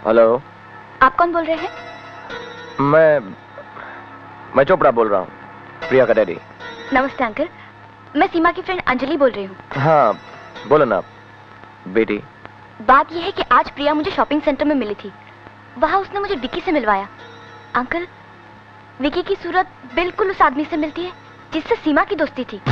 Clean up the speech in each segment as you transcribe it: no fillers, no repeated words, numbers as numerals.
Hello. आप कौन बोल रहे हैं? मैं चोपड़ा बोल रहा हूँ, प्रिया का डैडी। नमस्ते अंकल, मैं सीमा की फ्रेंड अंजलि बोल रही हूँ। हाँ बोलो ना बेटी। बात यह है कि आज प्रिया मुझे शॉपिंग सेंटर में मिली थी। वहाँ उसने मुझे विकी से मिलवाया। अंकल, विकी की सूरत बिल्कुल उस आदमी से मिलती है जिससे सीमा की दोस्ती थी।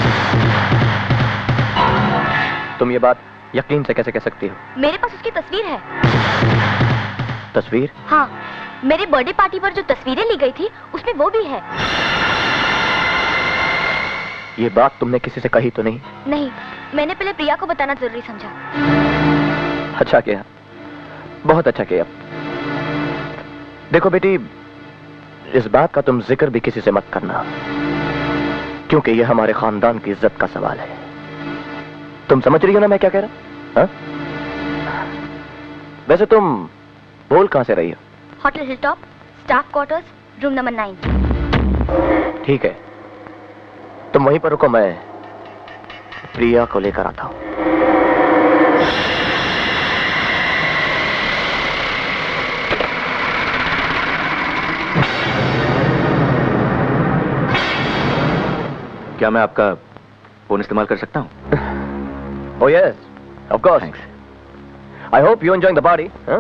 तुम ये बात यकीन से कैसे कह सकती हो? मेरे पास उसकी तस्वीर है। तस्वीर? हाँ, मेरे बर्थडे पार्टी पर जो तस्वीरें ली गई थी उसमें वो भी है। ये बात तुमने किसी से कही तो नहीं? नहीं, मैंने पहले प्रिया को बताना जरूरी समझा। अच्छा किया, बहुत अच्छा किया। देखो बेटी, इस बात का तुम जिक्र भी किसी से मत करना, क्योंकि यह हमारे खानदान की इज्जत का सवाल है। तुम समझ रही हो ना मैं क्या कह रहा हूं? वैसे तुम बोल कहां से रही हो? Hotel Hilltop, staff quarters, room number 9। ठीक है, तुम वहीं पर रुको, मैं प्रिया को लेकर आता हूं। क्या मैं आपका फोन इस्तेमाल कर सकता हूं? Oh yes, of course. Thanks. I hope you're enjoying the party, huh?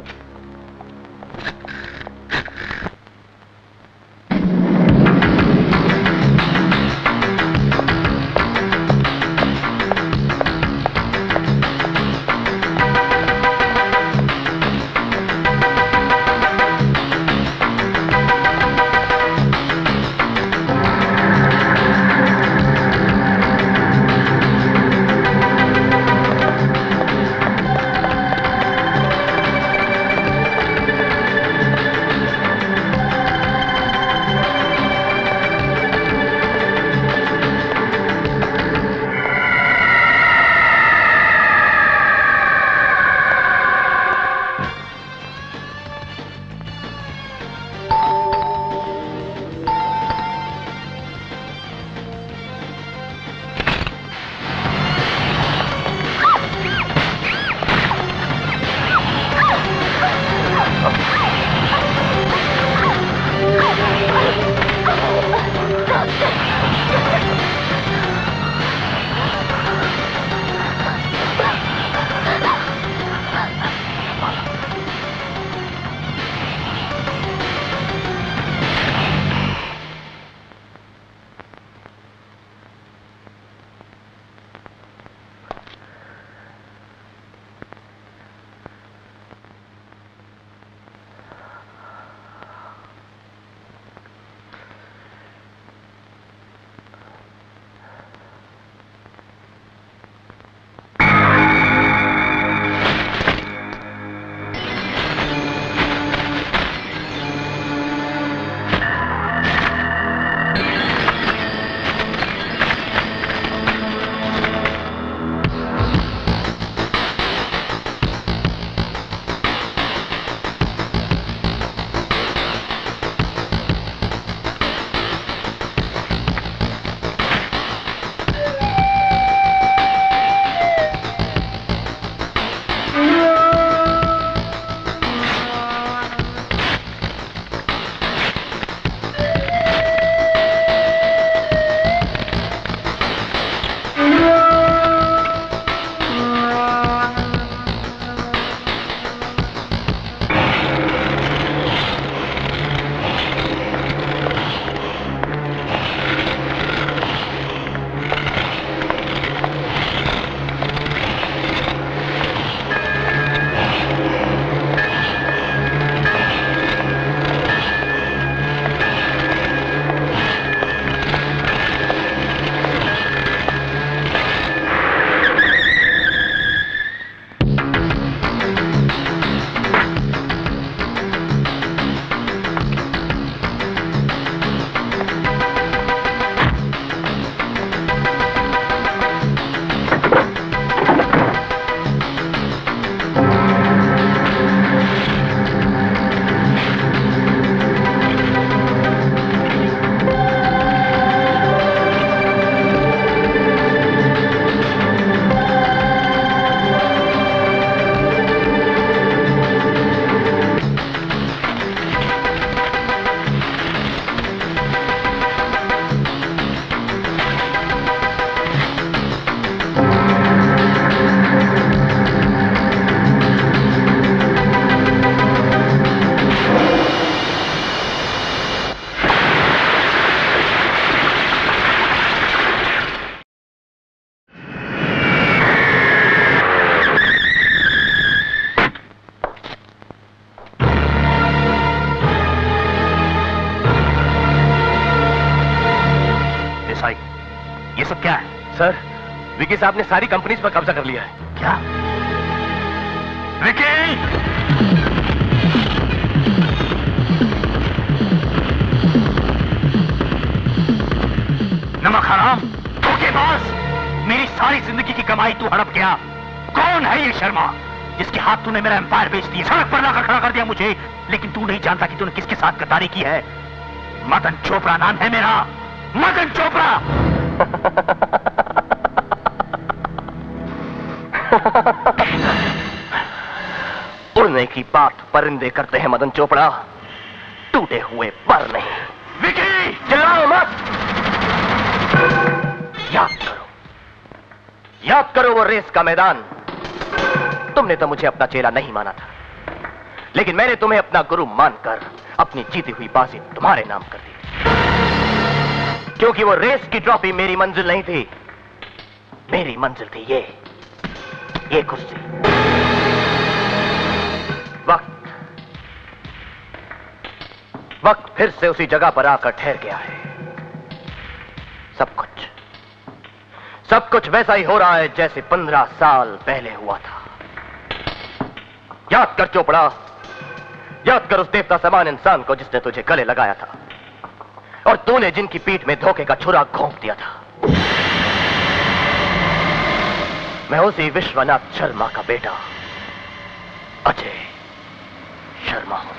मकसद क्या है? सर, विकी साहब ने सारी कंपनीज पर कब्जा कर लिया है। क्या? विकी! नमक हराम, धोखेबाज! मेरी सारी जिंदगी की कमाई तू हड़प गया। कौन है ये शर्मा जिसके हाथ तूने मेरा एम्पायर बेच दिया, सड़क पर लाकर खड़ा कर दिया मुझे? लेकिन तू नहीं जानता कि तूने किसके साथ गद्दारी की है। मदन चोपड़ा नाम है मेरा, मदन चोपड़ा। उड़ने की बात परिंदे करते हैं मदन चोपड़ा, टूटे हुए पर नहीं। विकी! चिल्लाओ मत। याद करो वो रेस का मैदान। तुमने तो मुझे अपना चेला नहीं माना था, लेकिन मैंने तुम्हें अपना गुरु मानकर अपनी जीती हुई बाजी तुम्हारे नाम कर दी, क्योंकि वो रेस की ट्रॉफी मेरी मंजिल नहीं थी। मेरी मंजिल थी ये कुर्सी। वक्त फिर से उसी जगह पर आकर ठहर गया है। सब कुछ वैसा ही हो रहा है जैसे 15 साल पहले हुआ था। याद कर चोपड़ा, याद कर उस देवता समान इंसान को जिसने तुझे गले लगाया था और तूने जिनकी पीठ में धोखे का छुरा घोंप दिया था। मैं उसी विश्वनाथ शर्मा का बेटा अजय शर्मा हूं।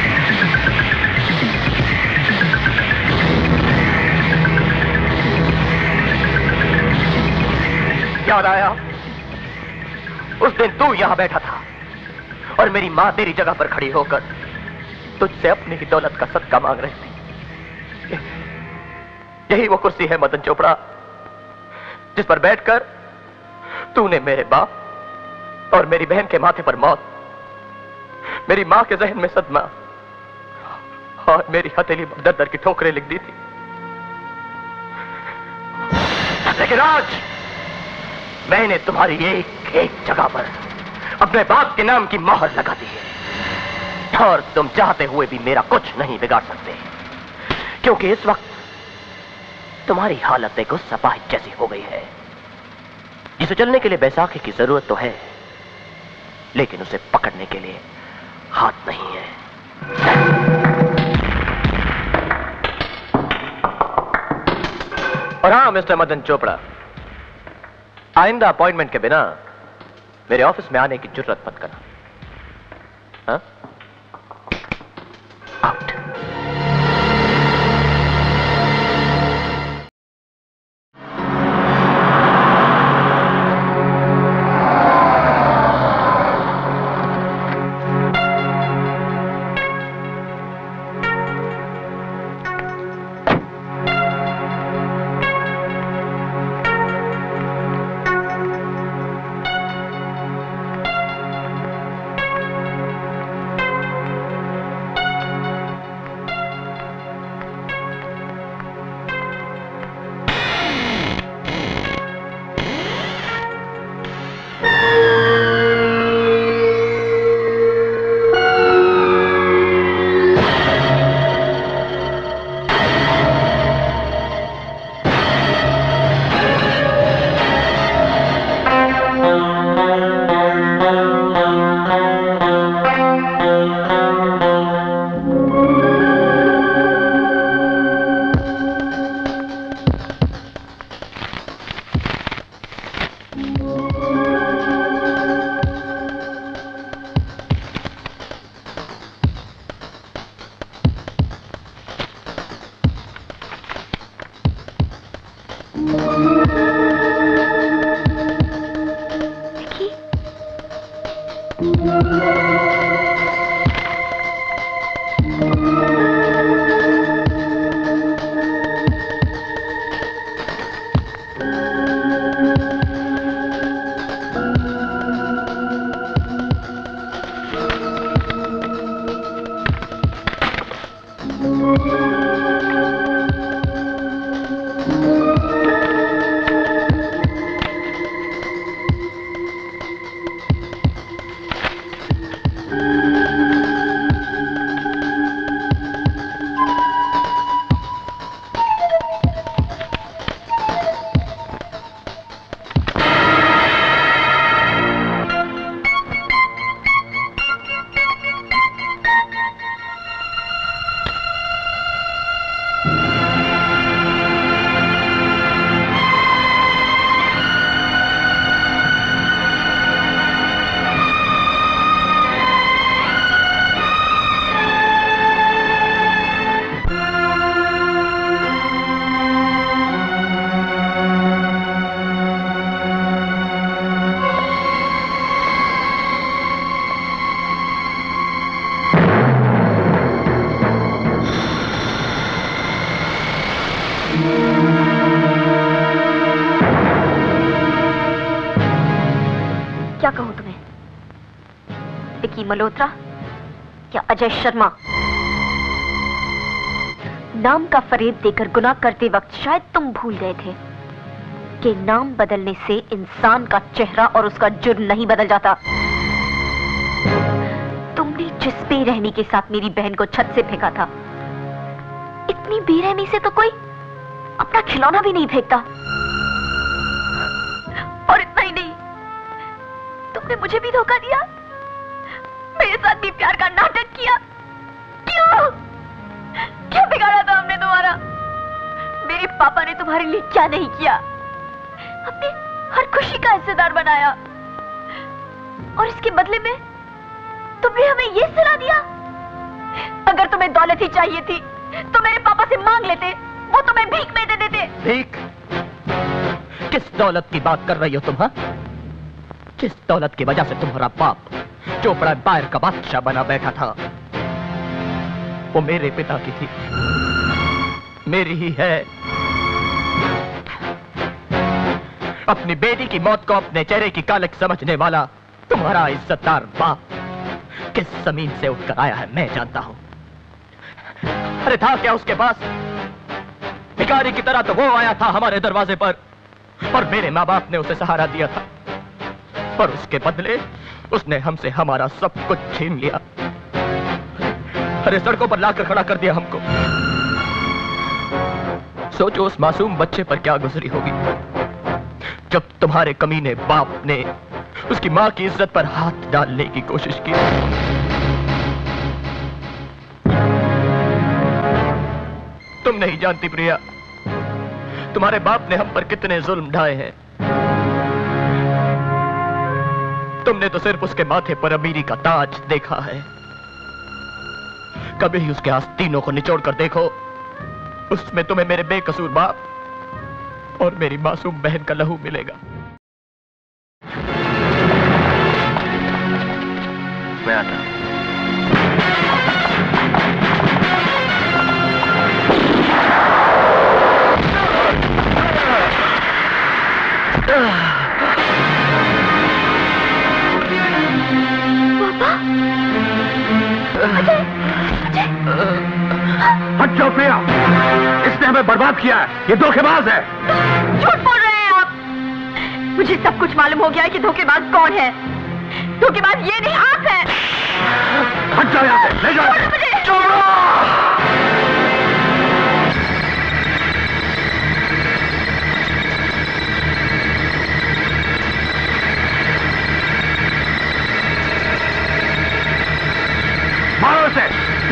याद आया उस दिन तू यहां बैठा था और मेरी मां तेरी जगह पर खड़ी होकर तुझसे अपनी ही दौलत का सदका मांग रही थी। यही वो कुर्सी है मदन चोपड़ा, जिस पर बैठकर तूने मेरे बाप और मेरी बहन के माथे पर मौत, मेरी मां के जहन में सदमा और मेरी हथेली पर दर दर की ठोकरें लिख दी थी। लेकिन आज मैंने तुम्हारी एक एक जगह पर अपने बाप के नाम की मोहर लगा दी है और तुम चाहते हुए भी मेरा कुछ नहीं बिगाड़ सकते, क्योंकि इस वक्त तुम्हारी हालत एक उस सपाही जैसी हो गई है जिसे चलने के लिए बैसाखी की जरूरत तो है, लेकिन उसे पकड़ने के लिए हाथ नहीं है। और हाँ मिस्टर मदन चोपड़ा, आइंदा अपॉइंटमेंट के बिना मेरे ऑफिस में आने की जुर्रत मत करना। हाँ? आउट। विकी मल्होत्रा या अजय शर्मा। नाम का फरेब देकर गुनाह करते वक्त शायद तुम भूल गए थे कि नाम बदलने से इंसान का चेहरा और उसका जुर्म नहीं बदल जाता। तुमने जिस बेरहमी के साथ मेरी बहन को छत से फेंका था, इतनी बेरहमी से तो कोई अपना खिलौना भी नहीं फेंकता। और इतना ही नहीं, तुमने मुझे भी धोखा दिया, मेरे साथ भी प्यार का नाटक किया। क्यों क्या बिगाड़ा था हमने तुम्हारा? मेरे पापा ने तुम्हारे लिए क्या नहीं किया? अपने हर खुशी का हिस्सेदार बनाया, और इसके बदले में तुमने हमें ये सलाह दिया। अगर तुम्हें दौलत ही चाहिए थी तो मेरे पापा से मांग लेते, वो तुम्हें भीख में दे देते। भीख? किस दौलत की बात कर रही हो तुम? हाँ, जिस दौलत की वजह से तुम्हारा बाप चोपड़ा एम्पायर का बादशाह बना बैठा था, वो मेरे पिता की थी, मेरी ही है। अपनी बेटी की मौत को अपने चेहरे की कालक समझने वाला तुम्हारा इज्जतदार बाप किस जमीन से उठकर आया है मैं जानता हूं। अरे था क्या उसके पास? भिखारी की तरह तो वो आया था हमारे दरवाजे पर, और मेरे माँ बाप ने उसे सहारा दिया था, पर उसके बदले उसने हमसे हमारा सब कुछ छीन लिया। अरे सड़कों पर लाकर खड़ा कर दिया हमको। सोचो उस मासूम बच्चे पर क्या गुजरी होगी जब तुम्हारे कमीने बाप ने उसकी मां की इज्जत पर हाथ डालने की कोशिश की। तुम नहीं जानती प्रिया, तुम्हारे बाप ने हम पर कितने जुल्म ढाए हैं। तुमने तो सिर्फ उसके माथे पर अमीरी का ताज देखा है। कभी उसके आस्तीनों को निचोड़ कर देखो, उसमें तुम्हें मेरे बेकसूर बाप और मेरी मासूम बहन का लहू मिलेगा। मैं आता हूं। हट जाओ प्रिया, इसने हमें बर्बाद किया है, ये धोखेबाज है। झूठ बोल रहे हैं आप। मुझे सब कुछ मालूम हो गया है कि धोखेबाज कौन है। धोखेबाज ये नहीं, आप हैं। हट जाओ यहाँ से, ले जाओ मुझे। मारो उसे।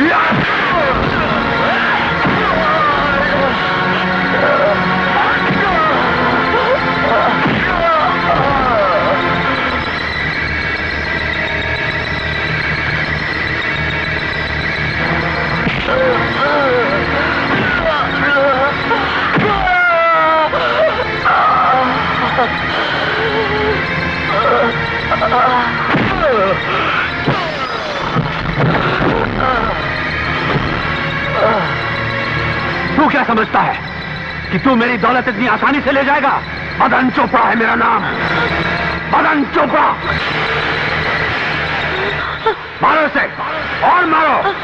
तू क्या समझता है कि तू मेरी दौलत इतनी आसानी से ले जाएगा? मदन चोपड़ा है मेरा नाम, मदन चोपड़ा। मारो इसे और मारो।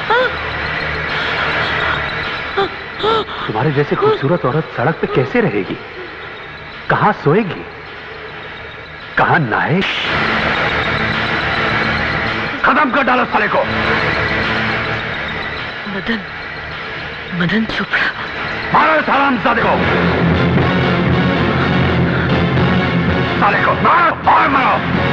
तुम्हारे जैसे खूबसूरत औरत सड़क पे कैसे रहेगी? कहां सोएगी, कहां नहाएगी? खत्म कर डालो साले को। मदन चोपड़ा। मारो इस हरामजादे को, साले को मारो और मारो।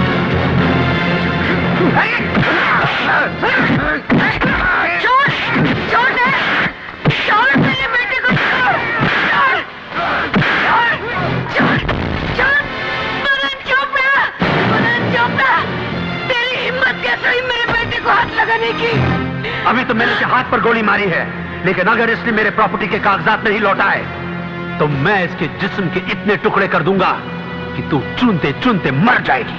छोड़ दे, छोड़ मेरे बेटे को, छोड़। मदन चोपड़ा, तेरी हिम्मत कैसे हुई मेरे बेटे को हाथ लगाने की? अभी तो मैंने उसके हाथ पर गोली मारी है, लेकिन अगर इसने मेरे प्रॉपर्टी के कागजात नहीं लौटाए तो मैं इसके जिस्म के इतने टुकड़े कर दूंगा कि तू चुनते चुनते मर जाएगी।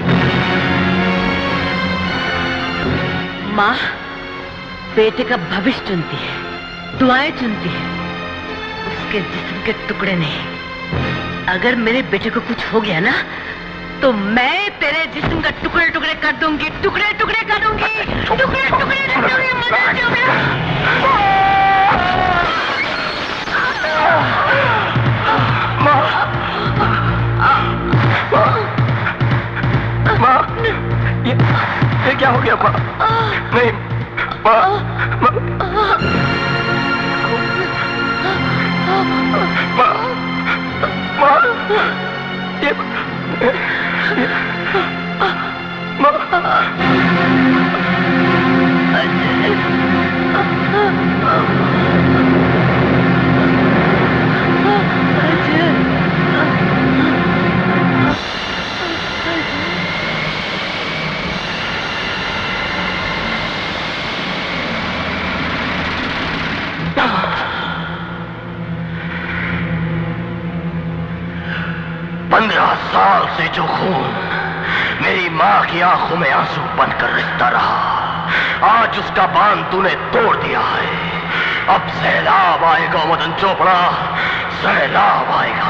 माँ बेटे का भविष्य चुनती है, दुआएं चुनती है, उसके जिस्म के टुकड़े नहीं। अगर मेरे बेटे को कुछ हो गया ना तो मैं तेरे जिस्म का टुकड़े टुकड़े कर दूंगी, टुकड़े टुकड़े कर दूंगी, टुकड़े टुकड़े कर दूंगी। माँ, ये क्या हो गया माँ? नहीं माँ, माँ, माँ, ये माँ, साल से जो खून मेरी माँ की आंखों में आंसू बनकर रिश्ता रहा, आज उसका बांध तूने तोड़ दिया है। अब सैलाब आएगा मदन चोपड़ा, सैलाब आएगा।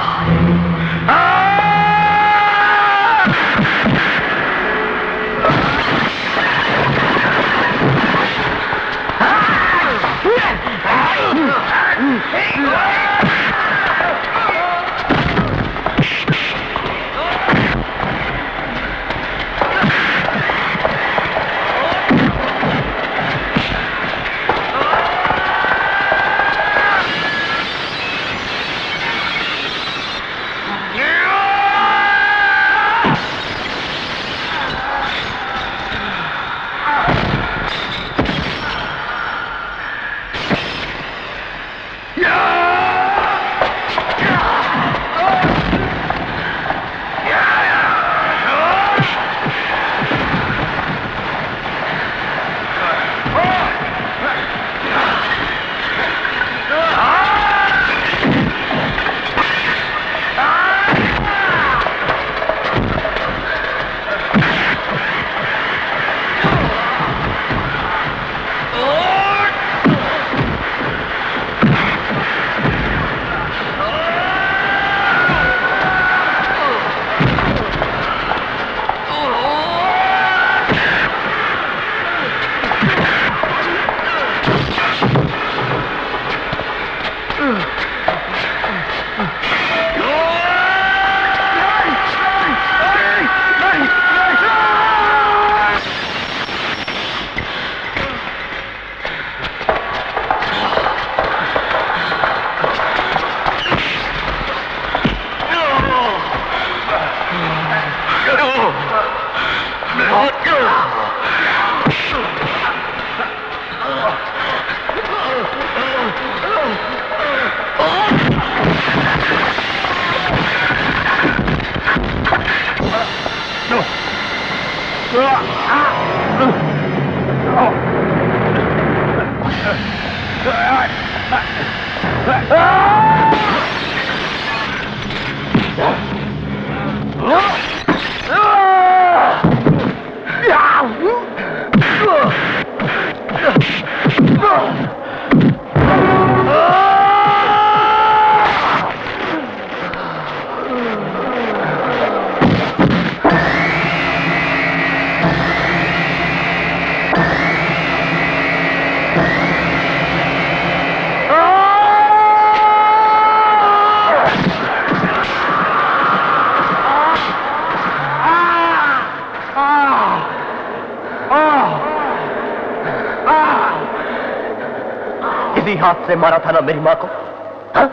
हाथ से मारा था ना मेरी माँ को, हा?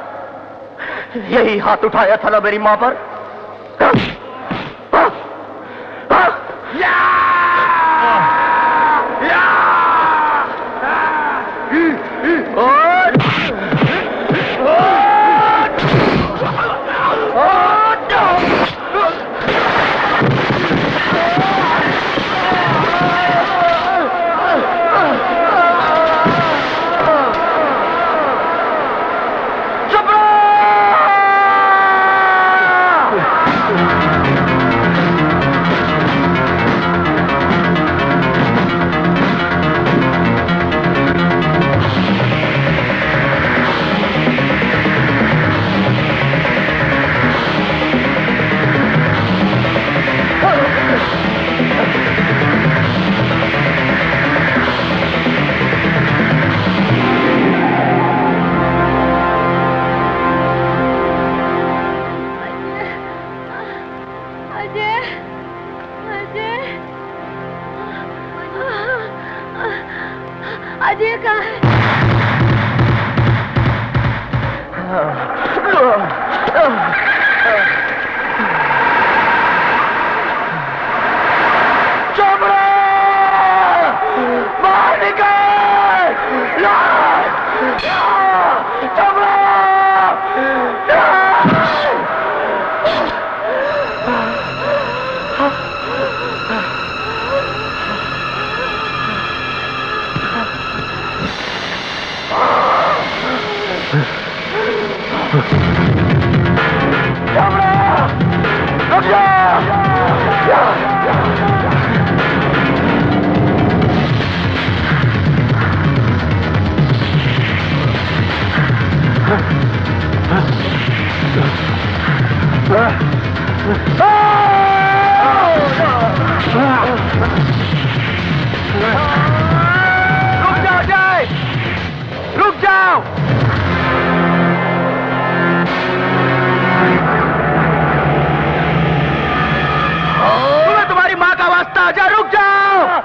यही हाथ उठाया था ना मेरी माँ पर। हा? हा? हा? रुक जा! रुक जाओ जय! रुक जाओ! तुम्हें तुम्हारी माँ का वास्ता, जा रुक जाओ!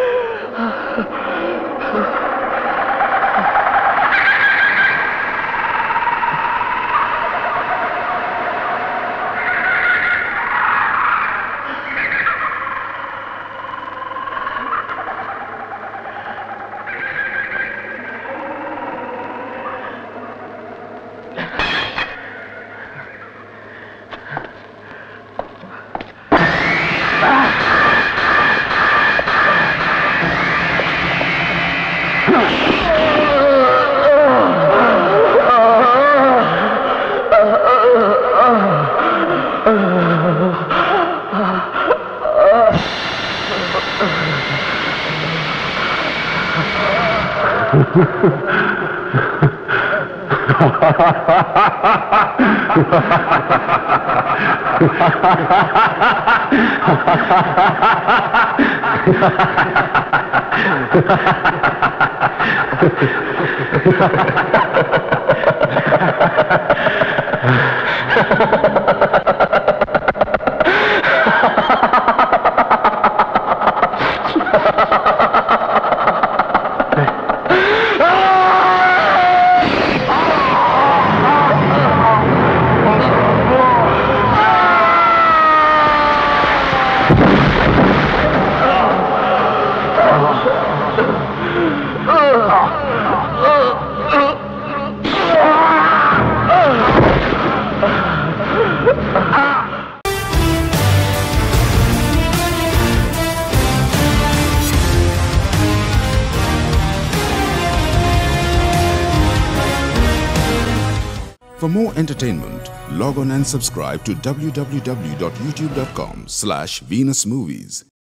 For more entertainment, log on and subscribe to www.youtube.com/VenusMovies.